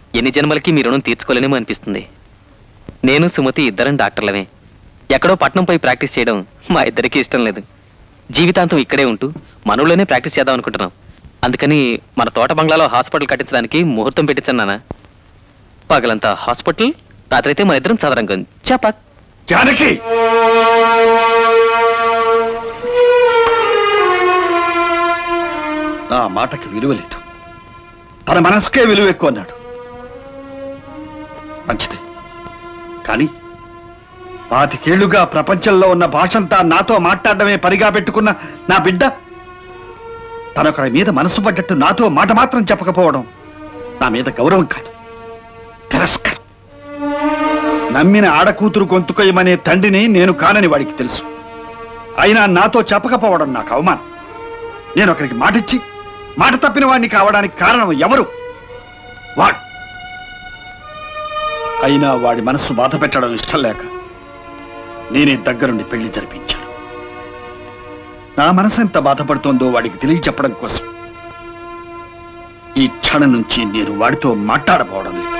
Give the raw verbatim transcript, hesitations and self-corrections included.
ఎన్ని జన్మలకి మీ రుణం తీర్చుకోలేనేమో అనిపిస్తుంది. నేను సుమతి ఇద్దరం డాక్టర్లమే. ఎక్కడో పట్నంపై ప్రాక్టీస్ చేయడం మా ఇద్దరికీ ఇష్టం లేదు. జీవితాంతం ఇక్కడే ఉంటూ మనలోనే ప్రాక్టీస్ చేద్దాం అనుకుంటున్నాం. అందుకని మన తోట బంగ్లాలో హాస్పిటల్ కట్టించడానికి ముహూర్తం పెట్టించాను నాన్న. పగలంతా హాస్పిటల్, రాత్రి అయితే మన ఇద్దరం చదరంగం. చపాక్ జానకి, నా మాటకి విలువ లేదు. తన మనసుకే విలువ ఎక్కువ అన్నాడు. మంచిదే, కానీ పాతికేళ్లుగా ప్రపంచంలో ఉన్న భాషంతా నాతో మాట్లాడడమే పనిగా పెట్టుకున్న నా బిడ్డ తనొకరి మీద మనసు పడ్డట్టు నాతో మాట మాత్రం చెప్పకపోవడం నా మీద గౌరవం కాదు, తిరస్కారం. నమ్మిన ఆడకూతురు గొంతుకొయ్యమనే తండ్రిని నేను కానని వాడికి తెలుసు. అయినా నాతో చెప్పకపోవడం నాకు అవమానం. నేను ఒకరికి మాటిచ్చి మాట తప్పిన వాడిని కావడానికి కారణం ఎవరు? వాడు. అయినా వాడి మనస్సు బాధ పెట్టడం ఇష్టం లేక నేనే దగ్గరుండి పెళ్లి జరిపించాను. నా మనసు ఎంత బాధపడుతోందో వాడికి తెలియచెప్పడం కోసం ఈ క్షణం నుంచి నేను వాడితో మాట్లాడపోవడం లేదు.